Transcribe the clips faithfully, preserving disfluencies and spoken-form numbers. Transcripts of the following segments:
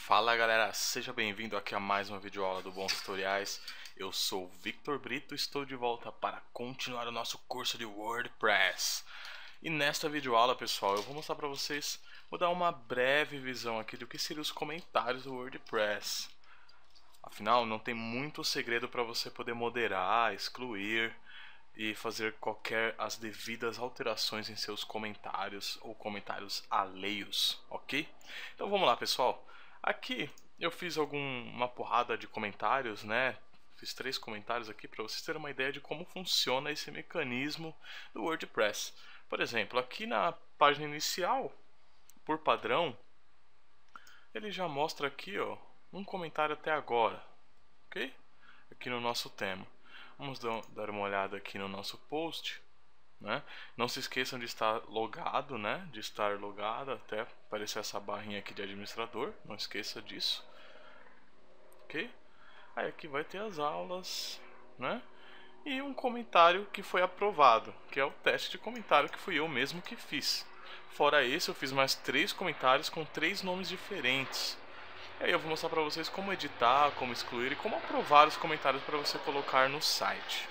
Fala galera, seja bem-vindo aqui a mais uma videoaula do Bons Tutoriais. Eu sou o Victor Brito e estou de volta para continuar o nosso curso de WordPress. E nesta videoaula, pessoal, eu vou mostrar para vocês, vou dar uma breve visão aqui do que seriam os comentários do WordPress. Afinal, não tem muito segredo para você poder moderar, excluir e fazer qualquer as devidas alterações em seus comentários ou comentários alheios, ok? Então vamos lá, pessoal. Aqui eu fiz algum, uma porrada de comentários, né? Fiz três comentários aqui para vocês terem uma ideia de como funciona esse mecanismo do WordPress. Por exemplo, aqui na página inicial, por padrão, ele já mostra aqui, ó, um comentário até agora, ok? Aqui no nosso tema. Vamos dar uma olhada aqui no nosso post, né? Não se esqueçam de estar logado, né? De estar logado até aparecer essa barrinha aqui de administrador. Não esqueça disso, ok? Aí aqui vai ter as aulas, né? E um comentário que foi aprovado, que é o teste de comentário que fui eu mesmo que fiz. Fora esse, eu fiz mais três comentários com três nomes diferentes. E aí eu vou mostrar para vocês como editar, como excluir e como aprovar os comentários para você colocar no site.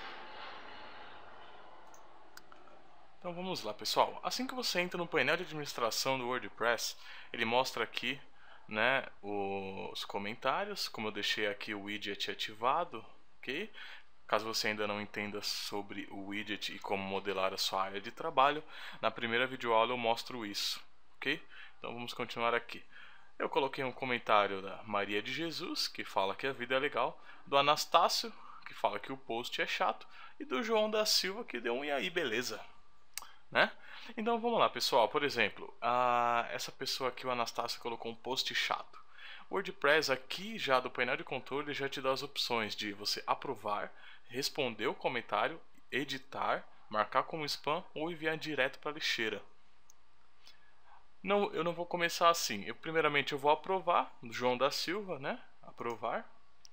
Então vamos lá, pessoal. Assim que você entra no painel de administração do WordPress, ele mostra aqui, né, os comentários, como eu deixei aqui o widget ativado, ok? Caso você ainda não entenda sobre o widget e como modelar a sua área de trabalho, na primeira videoaula eu mostro isso, ok? Então vamos continuar aqui. Eu coloquei um comentário da Maria de Jesus, que fala que a vida é legal, do Anastácio, que fala que o post é chato, e do João da Silva, que deu um e aí, beleza? Né? Então vamos lá, pessoal. Por exemplo, a, essa pessoa aqui, o Anastácio, colocou um post chato. O WordPress aqui já do painel de controle já te dá as opções de você aprovar, responder o comentário, editar, marcar como spam ou enviar direto para a lixeira. Não, eu não vou começar assim. Eu, primeiramente eu vou aprovar, João da Silva, né? Aprovar.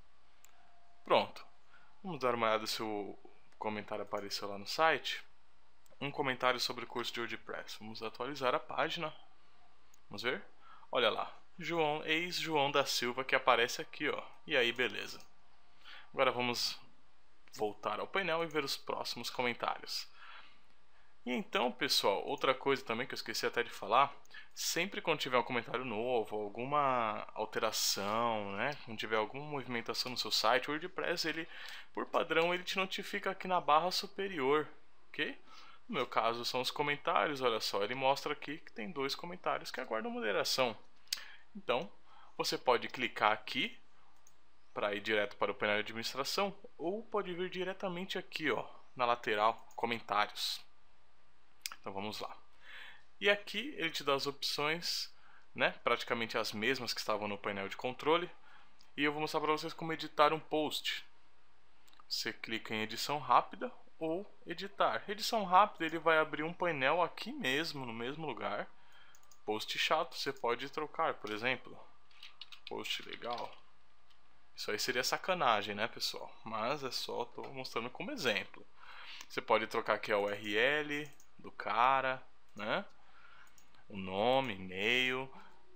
Pronto. Vamos dar uma olhada se o comentário apareceu lá no site. Um comentário sobre o curso de WordPress. Vamos atualizar a página. Vamos ver? Olha lá. João, ex-João da Silva, que aparece aqui, ó. E aí, beleza. Agora vamos voltar ao painel e ver os próximos comentários. E então, pessoal, outra coisa também que eu esqueci até de falar, sempre quando tiver um comentário novo, alguma alteração, né, quando tiver alguma movimentação no seu site, o WordPress, ele, por padrão, ele te notifica aqui na barra superior, ok? No meu caso são os comentários, olha só, ele mostra aqui que tem dois comentários que aguardam moderação. Então, você pode clicar aqui para ir direto para o painel de administração, ou pode vir diretamente aqui, ó, na lateral, comentários. Então vamos lá. E aqui ele te dá as opções, né, praticamente as mesmas que estavam no painel de controle. E eu vou mostrar para vocês como editar um post. Você clica em edição rápida ou editar. Edição rápida, ele vai abrir um painel aqui mesmo, no mesmo lugar. Post chato, você pode trocar, por exemplo. Post legal. Isso aí seria sacanagem, né, pessoal? Mas é só, estou mostrando como exemplo. Você pode trocar aqui a U R L do cara, né? O nome, e-mail.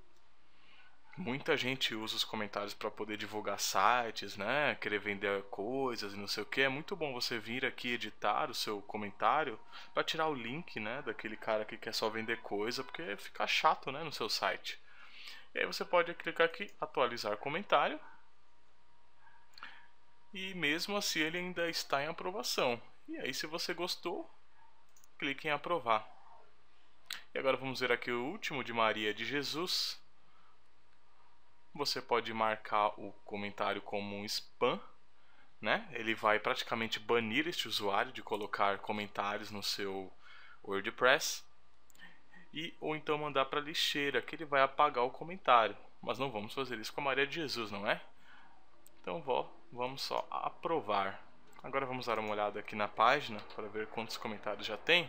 Muita gente usa os comentários para poder divulgar sites, né? Querer vender coisas e não sei o que. É muito bom você vir aqui editar o seu comentário para tirar o link, né, daquele cara que quer só vender coisa, porque fica chato, né, no seu site. E aí você pode clicar aqui, atualizar comentário. E mesmo assim ele ainda está em aprovação. E aí, se você gostou, clique em aprovar. E agora vamos ver aqui o último de Maria de Jesus. Você pode marcar o comentário como um spam, né? Ele vai praticamente banir este usuário de colocar comentários no seu WordPress. E, ou então mandar para a lixeira, que ele vai apagar o comentário. Mas não vamos fazer isso com a Maria de Jesus, não é? Então vamos só aprovar. Agora vamos dar uma olhada aqui na página para ver quantos comentários já tem.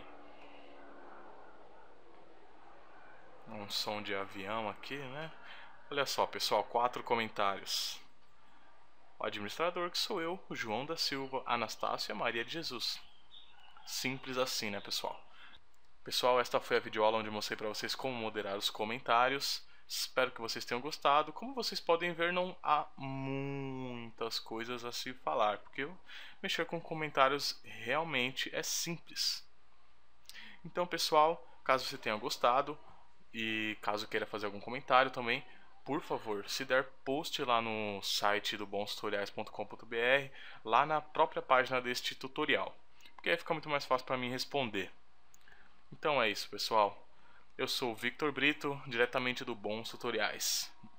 Um som de avião aqui, né? Olha só, pessoal, quatro comentários. O administrador, que sou eu, o João da Silva, Anastácio e a Maria de Jesus. Simples assim, né, pessoal? Pessoal, esta foi a videoaula onde eu mostrei para vocês como moderar os comentários. Espero que vocês tenham gostado. Como vocês podem ver, não há muitas coisas a se falar, porque mexer com comentários realmente é simples. Então, pessoal, caso você tenha gostado e caso queira fazer algum comentário também, por favor, se der, post lá no site do bons tutoriais ponto com ponto br, lá na própria página deste tutorial, porque aí fica muito mais fácil para mim responder. Então é isso, pessoal. Eu sou o Victor Brito, diretamente do Bons Tutoriais.